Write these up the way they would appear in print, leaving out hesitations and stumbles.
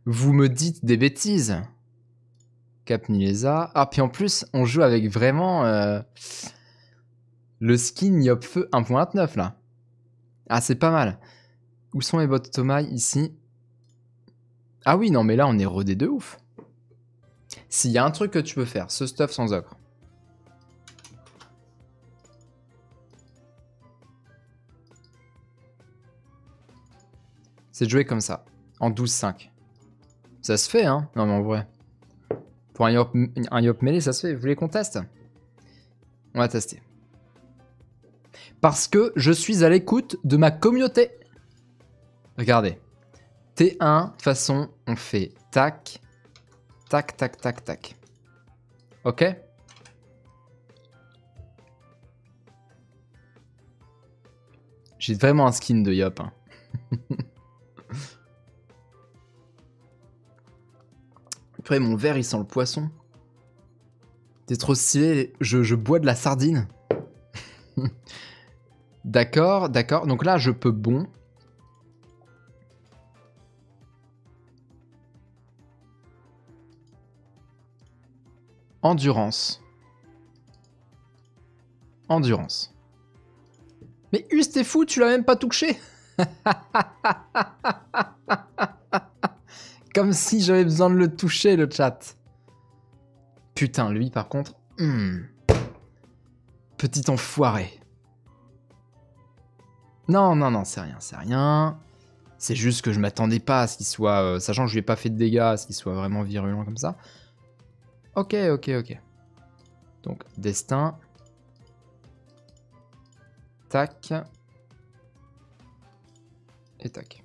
Vous me dites des bêtises. Cap Nilesa. Ah, puis en plus, on joue avec vraiment le skin Yopfeu 1.29 là. Ah, c'est pas mal. Où sont mes bottes Tomai ici? Ah oui, non, mais là, on est rodé de ouf. S'il y a un truc que tu peux faire, ce stuff sans ocre. C'est de jouer comme ça, en 12-5. Ça se fait, hein? Non, mais en vrai. Pour un Yop mêlé, ça se fait. Vous voulez qu'on teste? On va tester. Parce que je suis à l'écoute de ma communauté. Regardez. T1, de toute façon, on fait tac, tac, tac, tac, tac. Ok? J'ai vraiment un skin de Yop. Hein. Après, mon verre, il sent le poisson. T'es trop stylé. Je bois de la sardine. D'accord, d'accord. Donc là, je peux bon. Endurance. Endurance. Mais Us, t'es fou, tu l'as même pas touché. Comme si j'avais besoin de le toucher, le chat. Putain, lui, par contre... Petit enfoiré. Non, non, non, c'est rien, c'est rien. C'est juste que je m'attendais pas à ce qu'il soit... sachant que je lui ai pas fait de dégâts, à ce qu'il soit vraiment virulent comme ça. Ok, ok, ok. Donc, destin. Tac. Et tac.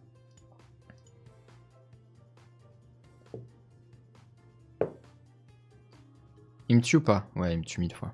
Il me tue ou pas? Ouais, il me tue 1000 fois.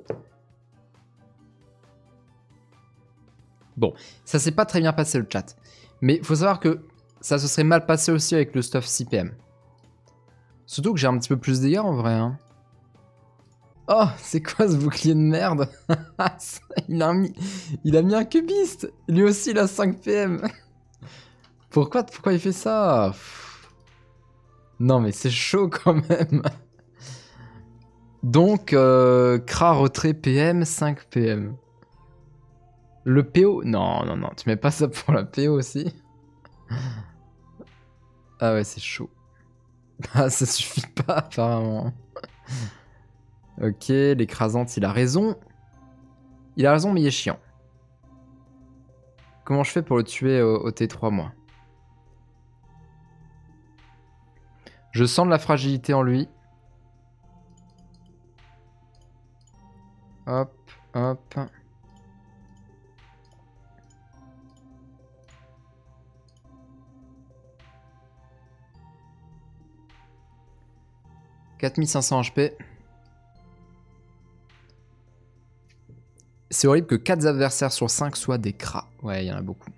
Bon, ça s'est pas très bien passé le chat. Mais faut savoir que ça se serait mal passé aussi avec le stuff 6PM. Surtout que j'ai un petit peu plus de dégâts en vrai. Hein. Oh, c'est quoi ce bouclier de merde? il a mis un cubiste. Lui aussi, il a 5 PM. Pourquoi il fait ça? Non, mais c'est chaud quand même. Donc, Kra retrait PM, 5 PM. Le PO? Non, non, non, tu mets pas ça pour la PO aussi? Ah ouais, c'est chaud. Ah, ça suffit pas, apparemment. Ok, l'écrasante, il a raison. Il a raison, mais il est chiant. Comment je fais pour le tuer au T3, moi? Je sens de la fragilité en lui. Hop, hop. « 4500 HP. C'est horrible que 4 adversaires sur 5 soient des cras. Ouais, il y en a beaucoup.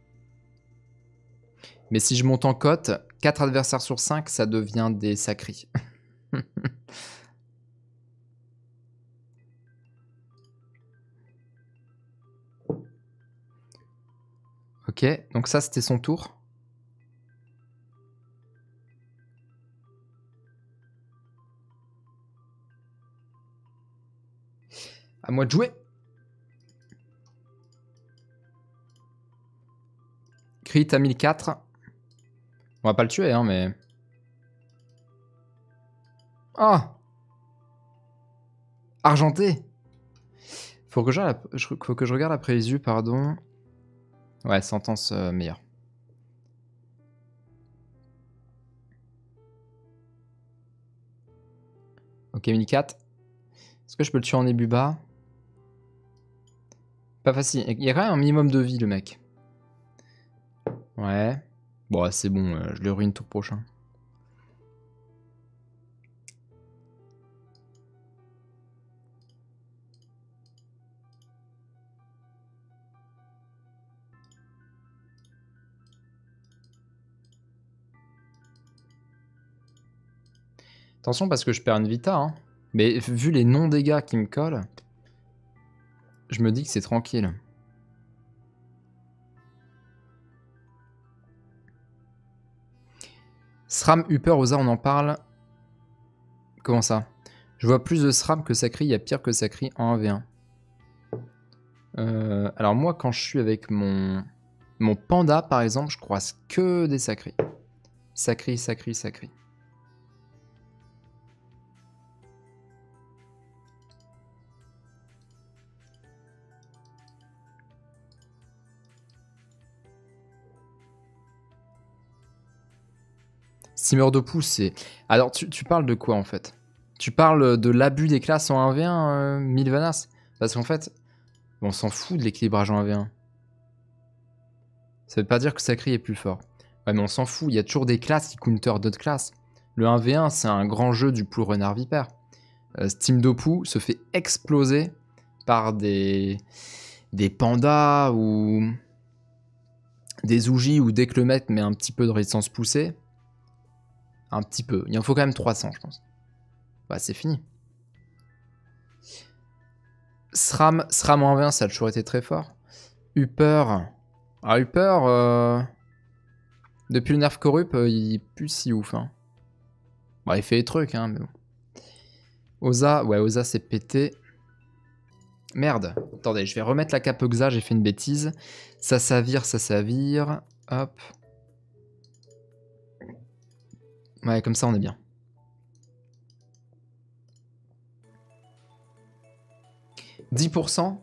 Mais si je monte en cote, 4 adversaires sur 5, ça devient des sacris. Ok, donc ça c'était son tour. À moi de jouer. Crit à 1004. On va pas le tuer, hein, mais... Oh! Argenté! Faut que je regarde après les yeux, pardon. Ouais, sentence meilleure. Ok, 1004. Est-ce que je peux le tuer en ébuba? Pas facile. Il y a quand même un minimum de vie, le mec. Ouais. Bon, c'est bon, je le ruine tour prochain. Attention parce que je perds une vita, hein. Mais vu les non-dégâts qui me collent, je me dis que c'est tranquille. SRAM, Upper, Oza, on en parle. Comment ça? Je vois plus de SRAM que Sacri, il y a pire que Sacri en 1v1. Alors moi, quand je suis avec mon panda, par exemple, je croise que des Sacri. Sacri, Sacri, Sacri. Simmer de pouce, c'est... Alors, tu parles de quoi, en fait? Tu parles de l'abus des classes en 1v1, Milvanas? Parce qu'en fait, on s'en fout de l'équilibrage en 1v1. Ça veut pas dire que Sacri est plus fort. Ouais, mais on s'en fout, il y a toujours des classes qui counter d'autres classes. Le 1v1, c'est un grand jeu du pool renard vipère. Steam Dopu se fait exploser par des pandas ou des Ouji où dès que le mec met un petit peu de résistance poussée, un petit peu, il en faut quand même 300 je pense. Bah c'est fini. SRAM en 1v1 ça a toujours été très fort. Upper, Upper, depuis le nerf corrupt, il est plus si ouf. Hein. Bah il fait des trucs hein, mais bon. Oza, ouais Oza c'est pété. Merde, attendez, je vais remettre la cape Oxa, j'ai fait une bêtise. Ça s'avire. Hop. Ouais, comme ça on est bien. « 10%.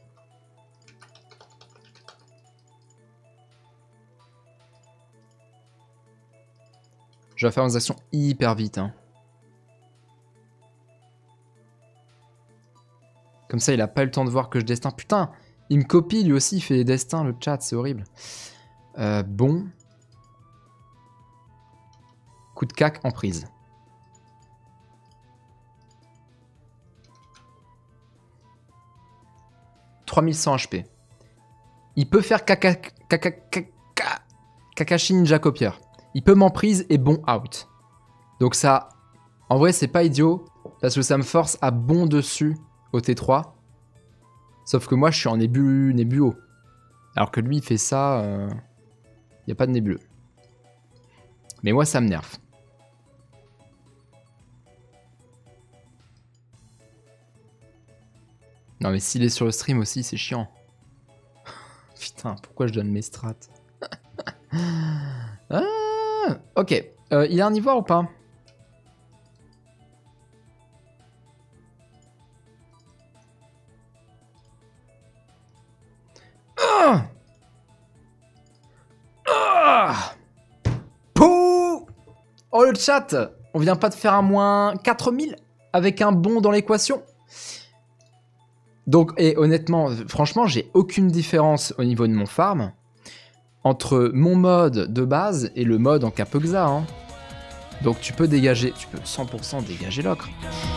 Je vais faire mes actions hyper vite. Hein. Comme ça, il a pas eu le temps de voir que je destin. Putain, il me copie, lui aussi, il fait des destins, le chat, c'est horrible. Bon. Coup de cac en prise. « 3100 HP. Il peut faire Kakashi Ninja Copier. Il peut m'emprise et bon out. Donc ça, en vrai, c'est pas idiot, parce que ça me force à bon dessus au T3. Sauf que moi, je suis en nébulo. Alors que lui, il fait ça, il n'y a pas de nébuleux. Mais moi, ça me nerve. Non mais s'il est sur le stream aussi, c'est chiant. Putain, pourquoi je donne mes strats? Ah, ok. Il est un ivoire ou pas? Ah ah Pouh oh le chat, on vient pas de faire un moins 4000 avec un bon dans l'équation? Donc, et honnêtement, franchement, j'ai aucune différence au niveau de mon farm entre mon mode de base et le mode en Cape Oxa. Hein. Donc tu peux dégager, tu peux 100% dégager l'ocre.